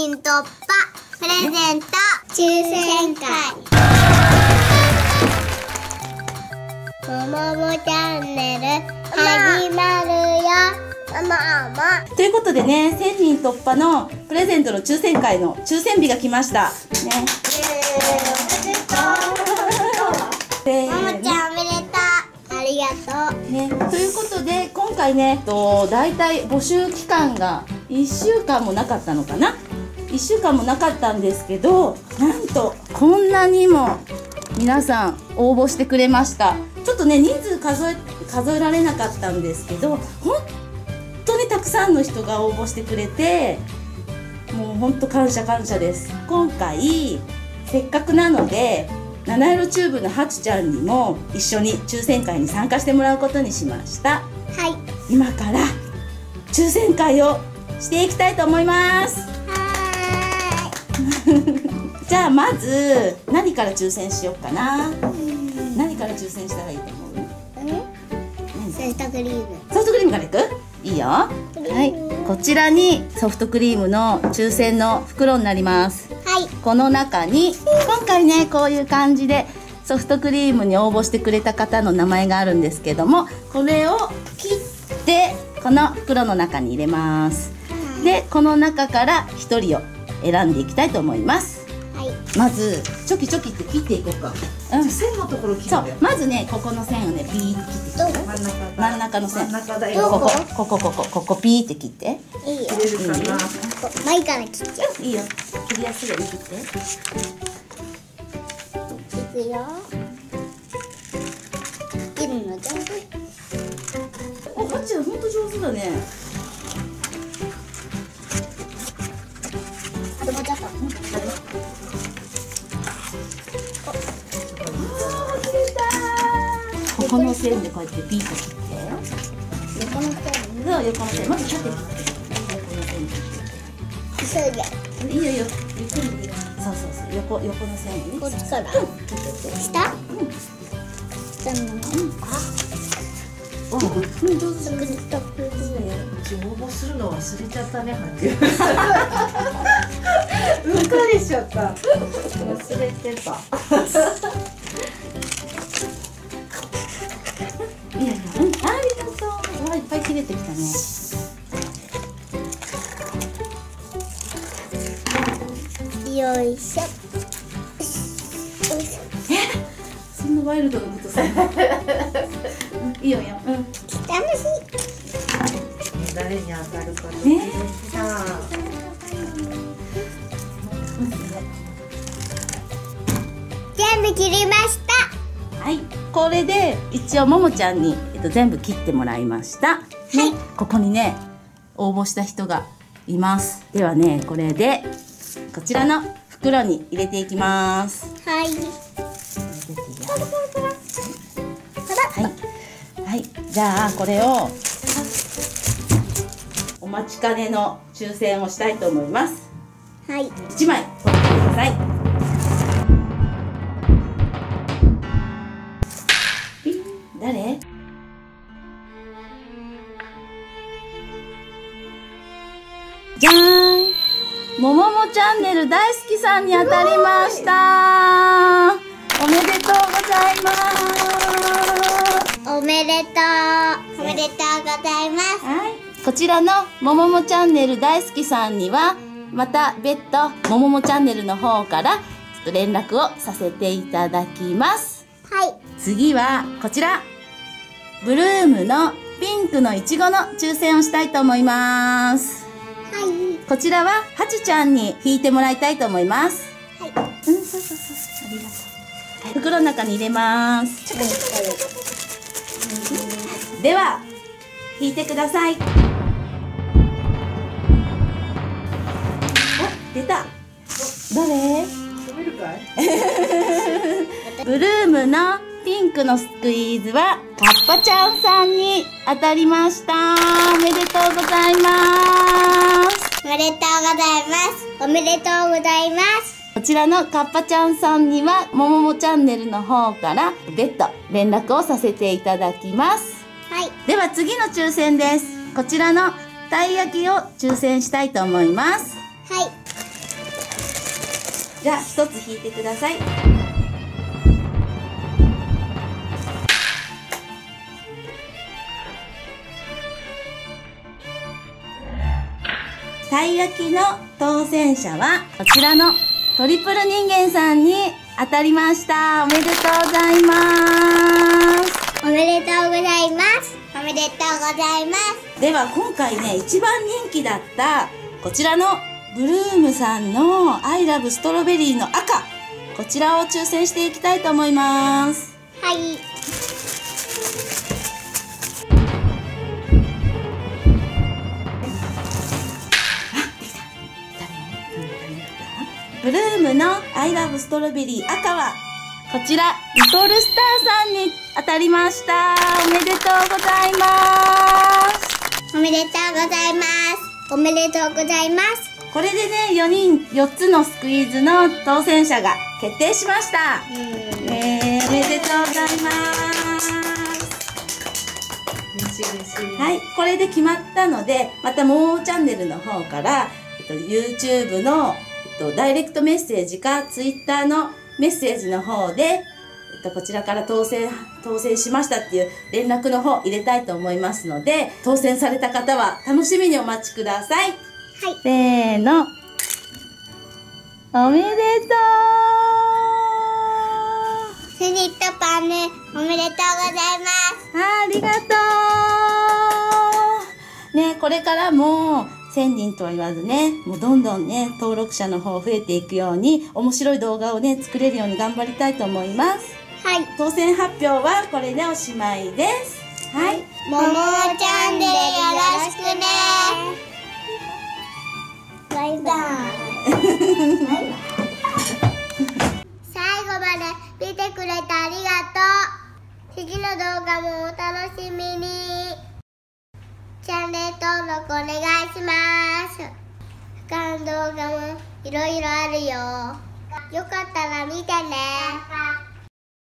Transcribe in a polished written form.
人突破プレゼント抽選会。もももチャンネル始まるよ。 ということでね、1000人突破のプレゼントの抽選会の抽選日が来ましたね。 ももちゃんおめでとう。ありがとうね。ということで今回ね、だいたい募集期間が1週間もなかったのかな。1週間もなかったんですけど、なんとこんなにも皆さん応募してくれました。ちょっとね、人数数えられなかったんですけど、本当にたくさんの人が応募してくれて、もう本当感謝です。今回せっかくなので、七色チューブのはちちゃんにも一緒に抽選会に参加してもらうことにしました。 はい、 今から抽選会をしていきたいと思います。じゃあまず何から抽選しようかな。何から抽選したらいいと思う？ ソフトクリーム。 ソフトクリームからいく？いいよ。はい、こちらにソフトクリームの抽選の袋になります。 はい、 この中に今回ね、こういう感じでソフトクリームに応募してくれた方の名前があるんですけども、これを切ってこの袋の中に入れます。で、この中から1人を選んでいきたいと思います。 はい、 まずチョキチョキって切っていこうか。 線のところ切るそう、 んだよ。 まずね、ここの線をね、ピーって切ってきて。真ん中の線。 真ん中だよ。 ここピーって切って。 いいよ。 切れるかな。 前から切っちゃう。 いいよ。切りやすいように切って。 いくよ。切るの上手。 お、はっちゃん本当上手だね。 あともうちょっと。 ここの線でこうやってピーッと切って。 横の線。 そう、横の線。まず縦に切って。横の線に切急いで。 って。いいよいいよ。ゆっくりでいいよ。そう。横の線をね。 こっちから。 切ってって。 下？下のまま。 お、上手だね。 うち応募するの忘れちゃったね、はっうっかりしちゃった。忘れてた。 いやいや、ありがとう。わ、いっぱい切れてきたね。 よいしょ。 そんなワイルドなことさ。いいよいいよ。 楽しい。 誰に当たるかね。 さあ。 全部切りました。 はい、これで一応ももちゃんに、全部切ってもらいました。はい、ここにね、応募した人がいます。ではね、これでこちらの袋に入れていきます。 はい。 はい、じゃあこれをお待ちかねの抽選をしたいと思います。 はい。 1枚取ってください。誰？じゃーん、もももチャンネル大好きさんに当たりました。おめでとうございます。 おめでとう。おめでとうございます。 はい、こちらのもももチャンネル大好きさんにはまた別途もももチャンネルの方からちょっと連絡をさせていただきます。 はい。 次はこちら、ブルームのピンクのいちごの抽選をしたいと思います。 はい。 こちらははちちゃんに引いてもらいたいと思います。 はい。 そう。ありがとう。袋の中に入れます。では引いてください。お、出た。誰？ 止めるかい？ ブルームのピンクのスクイーズはカッパちゃんさんに当たりました。おめでとうございます。 おめでとうございます。おめでとうございます。 こちらのカッパちゃんさんにはもももチャンネルの方から別途連絡をさせていただきます。 はい。 では次の抽選です。こちらのたい焼きを抽選したいと思います。 はい。 じゃあ一つ引いてください。たい焼きの当選者はこちらのトリプル人間さんに当たりました。おめでとうございます。 おめでとうございます。おめでとうございます。 では今回ね、一番人気だったこちらのブルームさんのアイラブストロベリーの赤、こちらを抽選していきたいと思います。 はい。 ブルームのアイラブストロベリー赤はこちらリトルスターさんに当たりました。おめでとうございます。 おめでとうございます。おめでとうございます。 これでね、4つのスクイーズの当選者が決定しました。おめでとうございます。はい、これで決まったので、またもうチャンネルの方から、YouTube のダイレクトメッセージか Twitter のメッセージの方で、こちらから当選しましたっていう連絡の方入れたいと思いますので、当選された方は楽しみにお待ちください。 はい。 せーの。おめでとう。 スニットパンね、おめでとうございます。 ありがとう。ね、これからも1000人とは言わずね、もうどんどんね、登録者の方増えていくように、面白い動画をね、作れるように頑張りたいと思います。 はい。 当選発表はこれでおしまいです。はい。 ももチャンネルよろしくね。バイバイ。最後まで見てくれてありがとう。次の動画もお楽しみに。チャンネル登録お願いします。他の動画もいろいろあるよ。よかったら見てね。